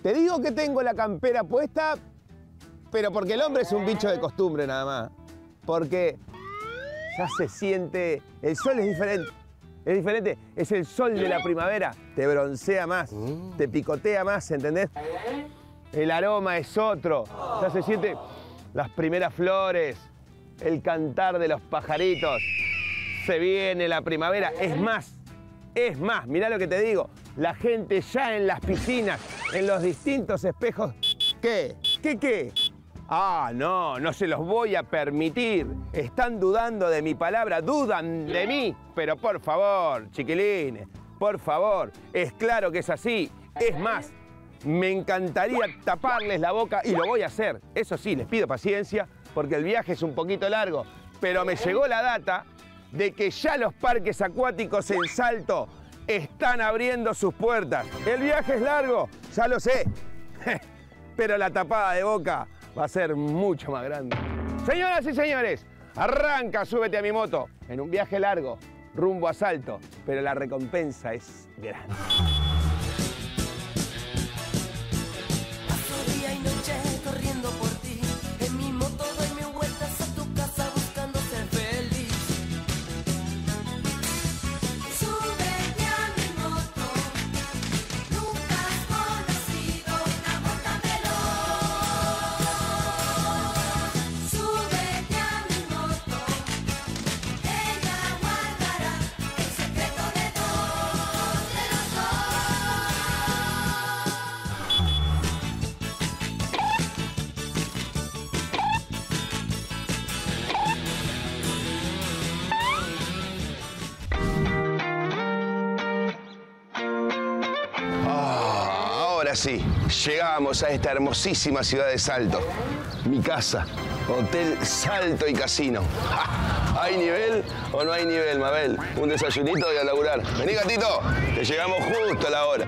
Te digo que tengo la campera puesta, pero porque el hombre es un bicho de costumbre nada más. Porque ya se siente, el sol es diferente. Es diferente, es el sol de la primavera. Te broncea más, te picotea más, ¿entendés? El aroma es otro. Ya se siente las primeras flores, el cantar de los pajaritos. Se viene la primavera. Es más, mirá lo que te digo. La gente ya en las piscinas, en los distintos espejos. ¿Qué? Ah, no se los voy a permitir. Están dudando de mi palabra, dudan de mí. Pero por favor, chiquilines, por favor, es claro que es así. Es más, me encantaría taparles la boca y lo voy a hacer. Eso sí, les pido paciencia porque el viaje es un poquito largo. Pero me llegó la data de que ya los parques acuáticos en Salto están abriendo sus puertas. El viaje es largo, ya lo sé. Pero la tapada de boca va a ser mucho más grande. Señoras y señores, arranca Súbete a mi moto en un viaje largo, rumbo a Salto, pero la recompensa es grande. Paso día y noche corriendo por ti, en mi moto doy mil vueltas a tu casa buscando ser feliz. Súbete a mi moto, nunca has conocido una moto veloz. Súbete a mi moto, ella guardará el secreto de los dos. Ahora sí, llegamos a esta hermosísima ciudad de Salto. Mi casa, Hotel Salto y Casino. ¡Ja! ¿Hay nivel o no hay nivel, Mabel? Un desayunito y a laburar. Vení, gatito, que llegamos justo a la hora.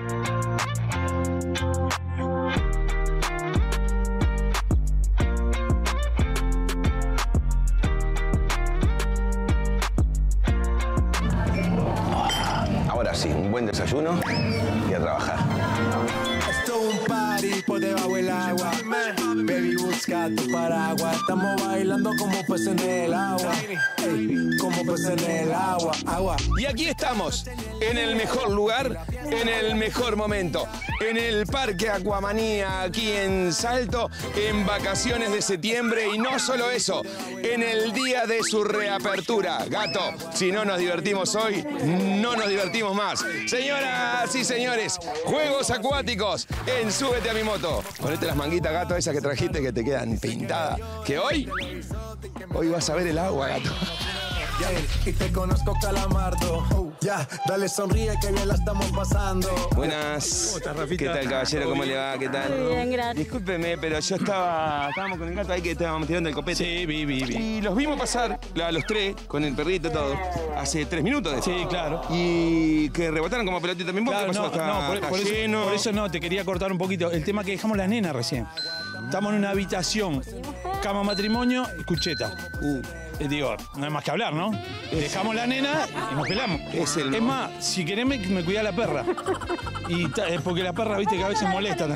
Ahora sí, un buen desayuno y a trabajar. Esto es un party por debajo del agua. Baby, busca tu paraguas. Estamos bailando como peces en el agua. Ey, como peces en el agua. Y aquí estamos, en el mejor lugar, en el mejor momento. En el Parque Aquamanía, aquí en Salto, en vacaciones de septiembre. Y no solo eso, en el día de su reapertura. Gato, si no nos divertimos hoy, no nos divertimos más. Señoras y señores, juegos acuáticos en Súbete a mi moto. Ponete las manguitas, gato, esas que trajiste que te quedan pintadas. Que hoy vas a ver el agua, gato. Y te conozco, Calamardo. Ya, dale sonríe que bien la estamos pasando. Buenas. ¿Qué tal, caballero? ¿Cómo le va? ¿Qué tal? Muy bien, gracias. Discúlpeme, pero yo estábamos con el gato ahí que estábamos tirando el copete. Sí, vi. Y los vimos pasar, a los tres, con el perrito y todo, hace 3 minutos de eso. Sí, claro. Y que rebotaron como pelotita también. ¿Qué pasó? Por eso no, te quería cortar un poquito. El tema que dejamos las nenas recién. Estamos en una habitación, cama matrimonio, cucheta. Digo, no hay más que hablar, ¿no? Dejamos la nena y nos pelamos. Es más, si querés me cuida la perra. Porque la perra, viste, que a veces molesta.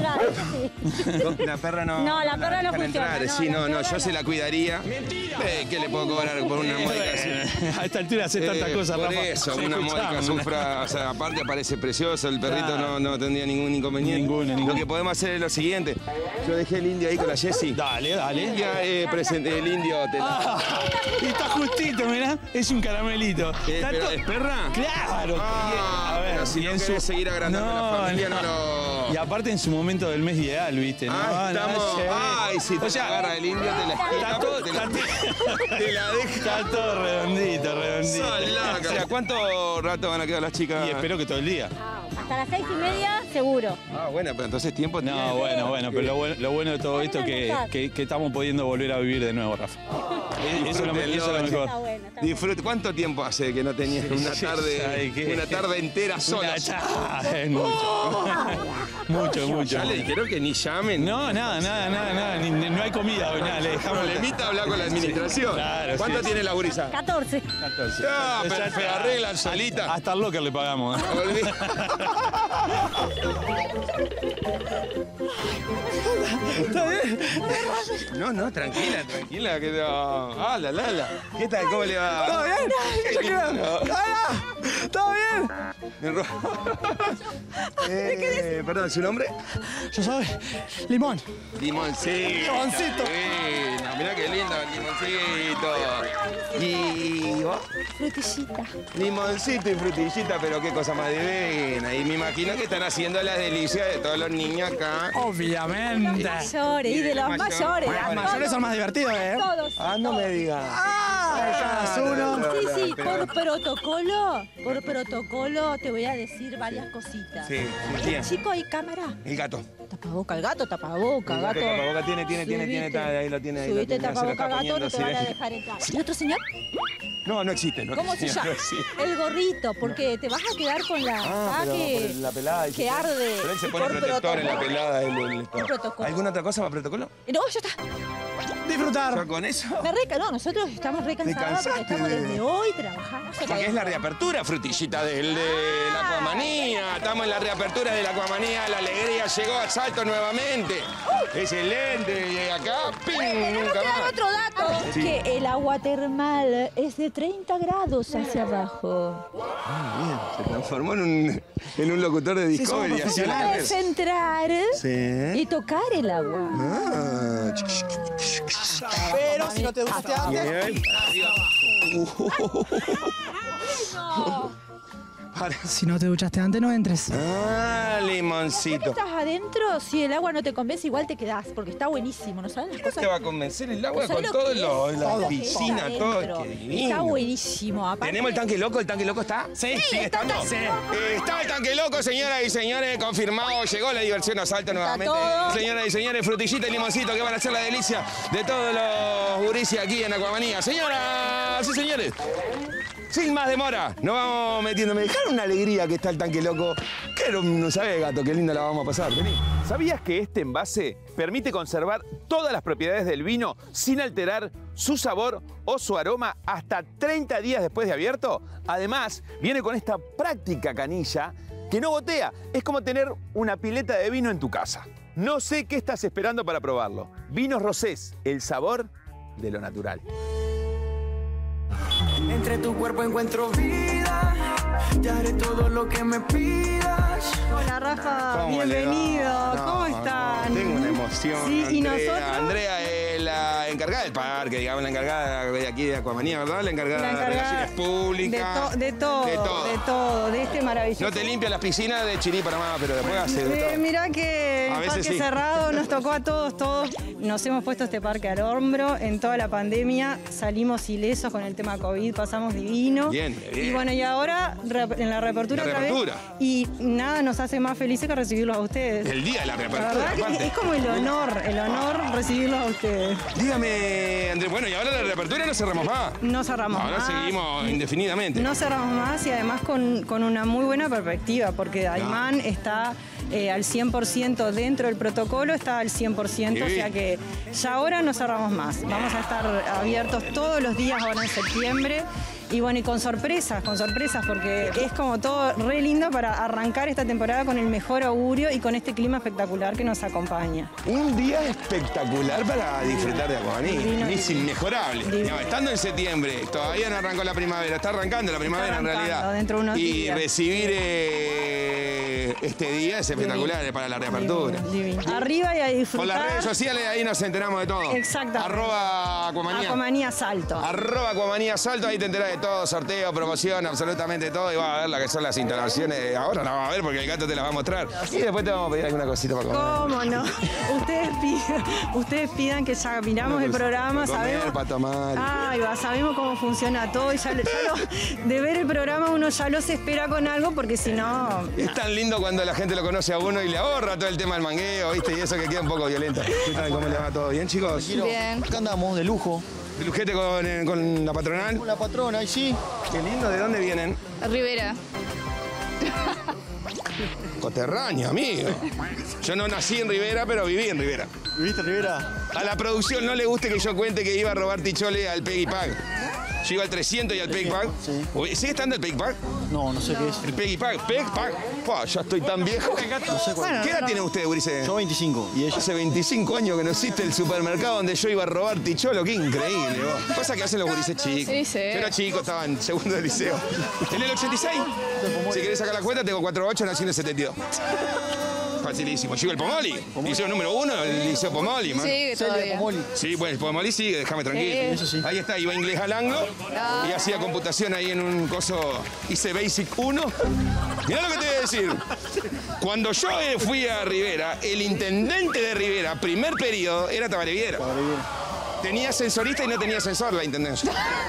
La perra no. No, la perra no funciona. Sí, no, yo se la cuidaría. ¿Qué le puedo cobrar por una módica así? A esta altura hace tantas cosas, Por Rafa. eso, una módica sufra. O sea, aparte parece precioso, el perrito no tendría ningún inconveniente. Ninguno. Lo que podemos hacer es lo siguiente. Yo dejé el indio ahí con la Jessie. Dale. Ya presenté el indio. Y está justito, mirá. Es un caramelito. ¿Pero es perra? Claro. A ver, pero si no querés seguir agrandando la familia, no. Y aparte en su momento del mes ideal, ¿viste? Estamos. Ay, si te agarra el indio, te la esquina. Te la deja. Está todo redondito. O sea, ¿cuánto rato van a quedar las chicas? Y espero que todo el día. Hasta las 6:30, seguro. Bueno, pero entonces tiempo tiene. No, bueno, pero lo bueno de todo esto es que estamos pudiendo volver a vivir de nuevo, Rafa. Eso es lo mejor. Está bueno. Disfrute. ¿Cuánto tiempo hace que no tenías una tarde entera sola? Es mucho. Ya le dijeron que ni llamen. No, nada. No hay comida hoy, nada. Le dejamos. Le invita a hablar con la administración. Claro, ¿Cuánto tiene la gurisa? 14. Perfecto, arreglan solita. Hasta al locker le pagamos. ¿Está bien? No, tranquila, que no. Ah, la. ¿Qué tal? ¿Cómo le va? ¿Todo bien? Qué lindo. ¿Todo bien? Perdón, ¿su nombre? Yo soy Limón. Limoncito. Limoncito. Bueno, mirá qué lindo, limoncito. ¿Y vos? Frutillita. Limoncito y frutillita, pero qué cosa más divina. Y me imagino que están haciendo las delicias de todos los niños acá. Obviamente. Mayores, y de los mayores. Los mayores son más divertidos, ¿eh? Todos. Ah, no me digas. Cada uno. Sí, por protocolo te voy a decir varias cositas. Sí, bien. Chico, ¿hay cámara? El gato. Tapaboca, el gato, tapaboca, gato. Tapaboca tiene, Subite. ahí lo tiene. Subite se lo tapaboca, está gato, poniendo, no te sí. van a dejar entrar. ¿Y otro señor? No existe. ¿Cómo se llama? No existe. El gorrito, porque te vas a quedar con la Pero la pelada. que arde. Pero él se Y pone por protector en la protocolo. pelada. Por protocolo. ¿Alguna otra cosa para protocolo? No, ya está. Disfrutar. ¿Ya con eso? No, nosotros estamos re cansados porque cansaste estamos de- desde hoy trabajando. Porque es la reapertura, frutillita, de la Aquamanía. Estamos en la reapertura de la Aquamanía. La alegría llegó a Salto nuevamente. Excelente. Y acá, ¡ping! Tenemos Nunca que dar más. otro dato. Sí. Que el agua termal es de 30 grados hacia abajo. Bien, se transformó en un locutor de Sí, somos Discovery. así, profesionales. Puedes entrar Sí. y tocar el agua. Ah. Pero si no te gustaste antes. Bien. Si no te duchaste antes, no entres. Ah, Si limoncito. estás adentro, si el agua no te convence, igual te quedás, porque está buenísimo, ¿no saben las ¿Qué cosas? te va a convencer el agua ¿Sabés con lo todo que es? la ¿Sabés lo que piscina, está todo? adentro? Qué divino. Está buenísimo. Aparte, ¿Tenemos el tanque loco? ¿El tanque loco está? Sí. ¿Sigue estando? Sí. Está el tanque loco, señoras y señores, confirmado. Llegó la diversión a Salto nuevamente. todo. Señoras y señores, frutillita y limoncito que van a ser la delicia de todos los gurises aquí en Aquamanía. Señoras y señores, sin más demora, nos vamos metiendo. Me dejaron una alegría que está el tanque loco. Que no sabés, gato, qué linda la vamos a pasar. Vení. ¿Sabías que este envase permite conservar todas las propiedades del vino sin alterar su sabor o su aroma hasta 30 días después de abierto? Además, viene con esta práctica canilla que no gotea. Es como tener una pileta de vino en tu casa. No sé qué estás esperando para probarlo. Vinos Rosés, el sabor de lo natural. Entre tu cuerpo encuentro vida. Te haré todo lo que me pidas. Hola Rafa, ¿Cómo le bienvenido. va? No, ¿Cómo están? Tengo una emoción. Sí, y Andrea. nosotros. Andrea es la encargada del parque, digamos, la encargada de aquí de Aquamanía, ¿verdad? La encargada, La de encargada relaciones públicas. de todo, De todo. de todo, de este maravilloso. No te limpia las piscinas de Chirí para más, pero después hace de todo. Mirá que A el veces parque sí. cerrado nos tocó a todos. Nos hemos puesto este parque al hombro en toda la pandemia. Salimos ilesos con el tema COVID, pasamos divino. Bien, bien. Y bueno, y ahora en la reapertura La otra reapertura. vez. Y nada nos hace más felices que recibirlos a ustedes. El día de la La reapertura, verdad que aparte. es como el honor recibirlos a ustedes. Dígame, Andrés, bueno, y ahora la reapertura no cerramos más. No cerramos Ahora más. seguimos indefinidamente. No cerramos más y además con una muy buena perspectiva, porque Aymán está al 100% dentro del protocolo, está al 100%, o sea que ya ahora no cerramos más. Vamos a estar abiertos todos los días ahora en septiembre. Y bueno, y con sorpresas, porque es como todo re lindo para arrancar esta temporada con el mejor augurio y con este clima espectacular que nos acompaña. Un día espectacular para disfrutar de Aquamanía. Divino, Es divino. inmejorable. Divino. No, estando en septiembre, todavía no arrancó la primavera. Está arrancando la primavera en arrancando, realidad. dentro de unos y días. recibir este día es espectacular para la reapertura. Divino, divino. Arriba y a Con disfrutar. las redes sociales ahí nos enteramos de todo. Exactamente. Arroba Aquamanía. Aquamanía Salto. Arroba Aquamanía Salto, ahí te enterás de todo, sorteo, promoción, absolutamente todo. Y vas a ver las que son las instalaciones. Ahora las vas a ver porque el gato te las va a mostrar. Y después te vamos a pedir alguna cosita para comer. ¿Cómo no? Ustedes pidan que ya miramos el programa, Para comer, sabemos. para tomar. Ay, va, sabemos cómo funciona todo y de ver el programa uno ya los espera con algo porque si no. Es tan lindo cuando la gente lo conoce a uno y le ahorra todo el tema del mangueo, ¿viste? Y eso que queda un poco violento. ¿Qué tal? ¿Cómo le va todo? ¿Bien, chicos? Bien. Acá andamos, de lujo. ¿El ujete con la patronal? Con la patrona, y sí. Qué lindo, ¿de dónde vienen? Rivera. Coterráneo, amigo. Yo no nací en Rivera, pero viví en Rivera. ¿Viviste Rivera? A la producción no le guste que yo cuente que iba a robar tichole al Peggy Pag. Yo iba al 300 y al Peggy Park. Sí. ¿Sigue estando el Peggy Park? No, no sé qué es. El Peggy Park. Peggy Park. Pua, ya estoy tan viejo. No sé cuál. ¿Qué edad tiene usted, Ulises? Yo 25 y ella. Hace 25 años que no existe el supermercado donde yo iba a robar ticholo, qué increíble. Vos. Cosa que hacen los gurises chicos. Sí, sí. Yo era chico, estaba en segundo de liceo. En el 86, si querés sacar la cuenta, tengo 4.8, nací en el 72. Facilísimo. Llegó el Pomoli. Liceo número 1, el Liceo Pomoli, man. Sí, todavía. Sí, bueno, el Pomoli sigue, déjame tranquilo. Eso sí. Ahí está, iba inglés al anglo y hacía computación ahí en un coso, hice Basic 1. Mirá lo que te voy a decir. Cuando yo fui a Rivera, el intendente de Rivera, primer periodo, era Tabaré Viera. Tenía ascensorista y no tenía ascensor la intendencia.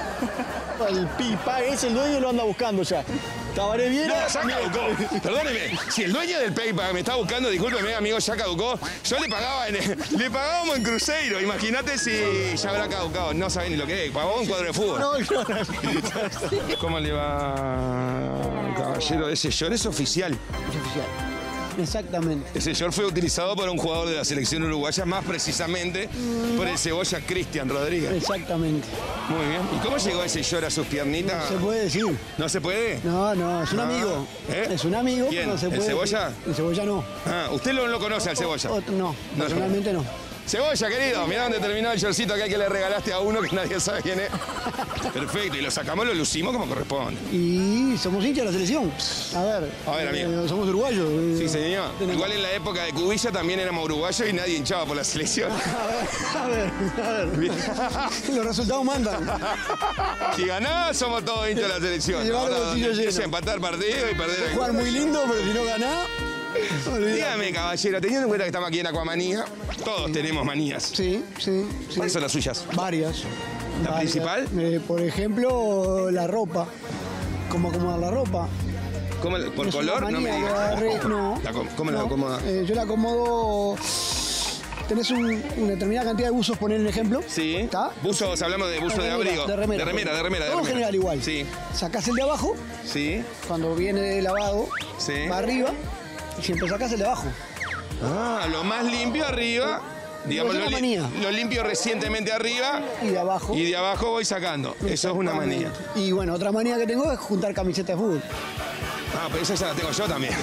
El pipa ese, el dueño lo anda buscando ya. Tabaré Viera. No, ya caducó. Perdóneme, si el dueño del PayPal me está buscando, discúlpeme, amigo, ya caducó. Yo le pagaba le pagábamos en Cruzeiro. Imagínate si ya habrá caducado. No saben ni lo que es. Pagó un cuadro de fútbol. No, yo no. ¿Cómo le va, caballero? Ese short es oficial. Exactamente. Ese short fue utilizado por un jugador de la selección uruguaya, más precisamente por el cebolla Cristian Rodríguez. Exactamente. Muy bien. ¿Y cómo llegó ese short a sus piernitas? ¿Se puede decir? ¿No se puede? No, no, es un amigo. ¿Eh? Es un amigo, ¿Quién? pero no se ¿El puede Cebolla? decir. El Cebolla no. Ah, ¿usted lo conoce al cebolla? No, personalmente no. Cebolla, querido, mirá dónde terminó el shortcito aquel que le regalaste a uno que nadie sabe quién es. Perfecto, y lo sacamos, lo lucimos como corresponde. Y somos hinchas de la selección. A ver, amigo. somos uruguayos. Sí, señor. Igual en la época de Cubilla también éramos uruguayos y nadie hinchaba por la selección. A ver. Los resultados mandan. Si ganás, somos todos hinchas de la selección. Llevar el Ahora, bolsillo donde empiece a lleno. empatar partido y perder el Jugar muy lindo, pero si no ganás. olvidate. Dígame, caballero, teniendo en cuenta que estamos aquí en Aquamanía, todos tenemos manías. Sí, sí, sí. ¿Cuáles son las suyas? Varias. ¿La Varias. principal? Por ejemplo, la ropa. ¿Cómo acomodar la ropa? ¿Cómo, ¿Por Es color? una No me manía digas. que agarré, no. ¿Cómo la No. acomoda? Yo la acomodo. Tenés una determinada cantidad de buzos, poner un ejemplo. Sí. ¿Está? Buzos, hablamos de buzo de abrigo. De remera. De remera. Todo en general igual. Sí. Sacás el de abajo, Sí. cuando viene de lavado, Sí. va arriba, y siempre sacás el de abajo. Ah, lo más limpio arriba. Digamos, Es una manía. lo limpio recientemente arriba Y de abajo. y de abajo voy sacando. Eso es una manía. Y bueno, otra manía que tengo es juntar camisetas de fútbol. Ah, pero esa ya la tengo yo también.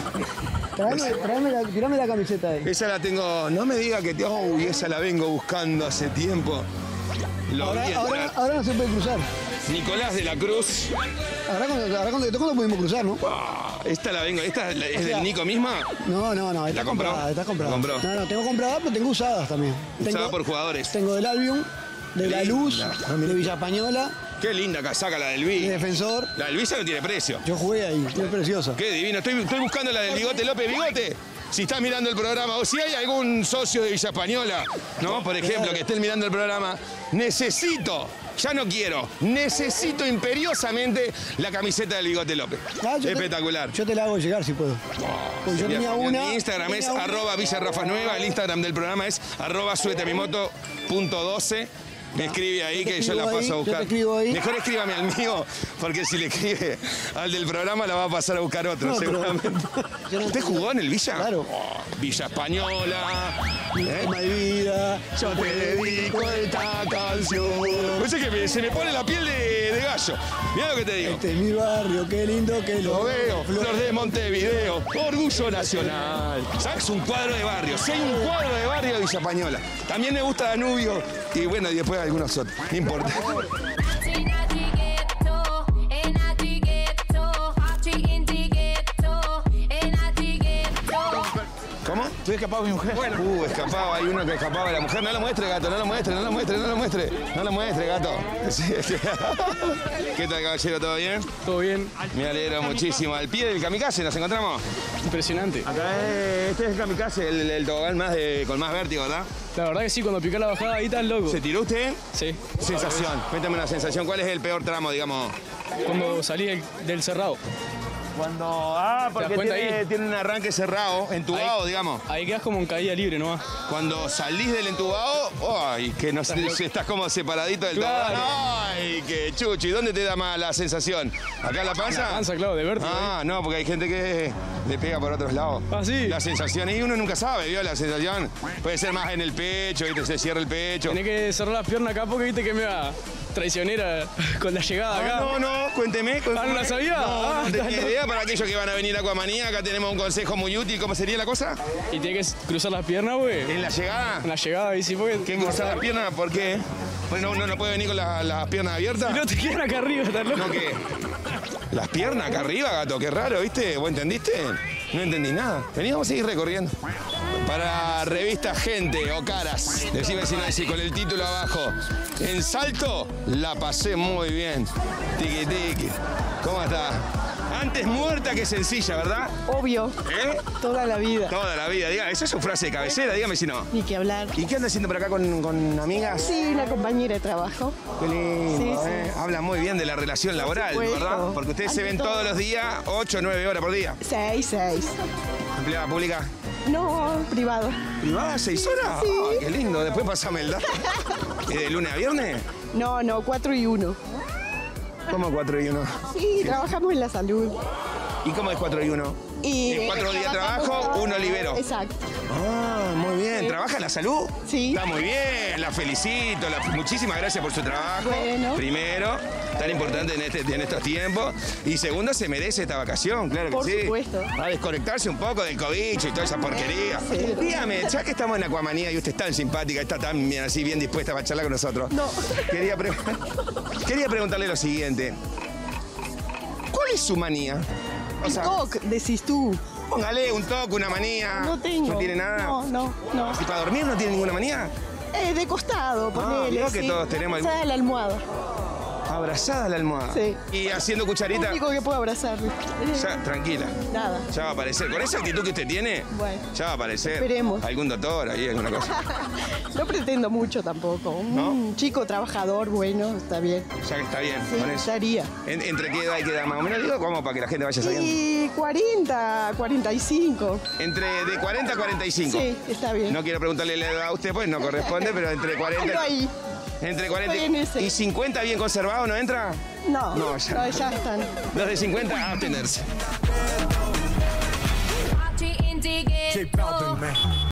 Tirame la camiseta ahí. Esa la tengo. No me diga que uy, esa la vengo buscando hace tiempo. Lo vi entrar. Ahora no se puede cruzar. Nicolás de la Cruz. Ahora cuando te tocó no pudimos cruzar, ¿no? Esta la vengo. ¿Esta es del Nico misma? No. ¿La Está compró? comprada, está comprada. ¿La compró? No, tengo comprada, pero tengo usadas también. Usada por jugadores. Tengo del Albion, de La Luz, Linda. de Villa Española, Qué linda casaca la del de Vi. Defensor. La del Vi ya no tiene precio. Yo jugué ahí, es preciosa. Qué divino. Estoy buscando la del Bigote López. Bigote, si estás mirando el programa o si hay algún socio de Villa Española, ¿no? Por ejemplo, que estén mirando el programa, necesito, ya no quiero, necesito imperiosamente la camiseta del Bigote López. Espectacular. Yo te la hago llegar si puedo. Pues yo Sería tenía genial. una. Mi Instagram es tenía una- @villarrafanueva, el Instagram del programa es @suetemimoto.12. Me escribe ahí que yo la escribo paso a ahí, yo buscar. te escribo ahí. Mejor escríbame al mío, porque si le escribe al del programa la va a pasar a buscar otro, No, pero- seguramente. yo no- ¿Usted jugó en el Villa? Claro. Oh, Villa Española. Alma y vida, Yo te dedico esta canción. Pues es que se me pone la piel de gallo. Mira lo que te digo. Este es mi barrio, qué lindo que Lo veo, Flor de Montevideo, orgullo nacional. ¿Sabes? Un cuadro de barrio. Si hay un cuadro de barrio de Villa Española. También me gusta Danubio y bueno, y después algunos otros. No importa. ¿Cómo? Estoy escapado de mi mujer. Escapaba, hay uno que escapaba de la mujer. No lo muestre, gato, no lo muestre, no lo muestre, no lo muestre. No lo muestre, gato. Sí, sí. ¿Qué tal, caballero? ¿Todo bien? Todo bien. Me alegro muchísimo. Al pie del kamikaze nos encontramos. Impresionante. Acá este es el kamikaze, el tobogán con más vértigo, ¿verdad? La verdad que sí, cuando piqué la bajada ahí tan loco. ¿Se tiró usted? Sí. Sensación. Cuéntame una sensación. ¿Cuál es el peor tramo, digamos? Cuando salí del cerrado. Porque cuenta ahí? tiene un arranque cerrado, entubado, digamos. Ahí quedas como en caída libre nomás. Cuando salís del entubado, ¡ay! Que no estás como separadito del Claro. tobogán. ¡Ay! ¡Qué chuchi! ¿Y dónde te da más la sensación? ¿Acá en la panza? La panza, claro, de vértigo. Ah, no, porque hay gente que le pega por otros lados. Ah, sí. La sensación, y uno nunca sabe, ¿vio? La sensación puede ser más en el pecho, ¿viste? Se cierra el pecho. Tenés que cerrar las piernas acá porque viste que me va traicionera con la llegada acá. No, cuénteme. Ah, ¿no la sabía? No, no tenía está idea. Para aquellos que van a venir a Aquamanía, acá tenemos un consejo muy útil. ¿Cómo sería la cosa? Y tenés que cruzar las piernas, güey. ¿En la llegada? En la llegada, y sí, porque... ¿Qué cruzar las piernas? ¿Por qué? Pues no, uno no puede venir con las piernas abiertas. Si no te quedan acá arriba, estás loco. ¿No qué? Las piernas acá arriba, gato, qué raro, ¿viste? ¿Vos entendiste? No entendí nada. Vení, vamos a seguir recorriendo. Para revista Gente o Caras, decime si no decís con el título abajo. En Salto la pasé muy bien. Tiki tiki. ¿Cómo está? Antes muerta que sencilla, ¿verdad? Obvio, ¿Eh? toda la vida. Toda la vida, diga, esa es su frase de cabecera, dígame si no. Ni que hablar. ¿Y qué anda haciendo por acá con amigas? Sí, una compañera de trabajo. Qué lindo, Sí, sí. ¿eh? Habla muy bien de la relación laboral, supuesto. ¿verdad? Porque ustedes se ven Ante todo. todos los días, 8 o 9 horas por día. 6. ¿Empleada pública? No, privado. ¿Privada 6 horas? Sí. Ay, qué lindo, después pasame el dato. ¿Y de lunes a viernes? No, 4 y 1. ¿Cómo 4 y 1? Sí, trabajamos en la salud. ¿Y cómo es 4 y 1? Y En 4 días trabajo, 1 libero. Exacto. Ah, muy bien. ¿Trabaja en la salud? Sí. Está muy bien, la felicito. Muchísimas gracias por su trabajo. Bueno. Primero, tan importante en estos tiempos. Y segundo, se merece esta vacación, claro que Por sí. supuesto. A desconectarse un poco del cobicho y toda esa porquería. Sí. Dígame, ya que estamos en Aquamanía y usted es tan simpática, está tan bien, así bien dispuesta para charlar con nosotros. No. Quería preguntarle lo siguiente. ¿Cuál es su manía? O sea, TOC, decís tú. póngale un toque, una manía. No tengo. ¿No tiene nada? No. ¿Y para dormir no tiene ninguna manía? De costado, ponele. veo que todos tenemos algún- Abrazada a la almohada. Abrazada a la almohada. Sí. Y haciendo Lo cucharita. único que puedo abrazarle. Ya, tranquila. Nada. Ya va a aparecer. Con esa actitud que usted tiene, Bueno. ya va a aparecer. Esperemos. Algún doctor ahí, alguna cosa. No pretendo mucho tampoco. Un chico trabajador, bueno, está bien. Ya que está bien. Sí, Con eso. estaría. ¿Entre qué edad y qué edad más o menos? Digo, como para que la gente vaya sabiendo. Y 40, 45. Entre de 40 a 45. Sí, está bien. No quiero preguntarle la edad a usted, pues no corresponde, pero entre 40. Algo ahí. Entre 40 Estoy en ese. y 50 bien conservado, ¿no entra? No, No, ya. ya están. Los de 50 a abstenerse. Keep Balvin, man.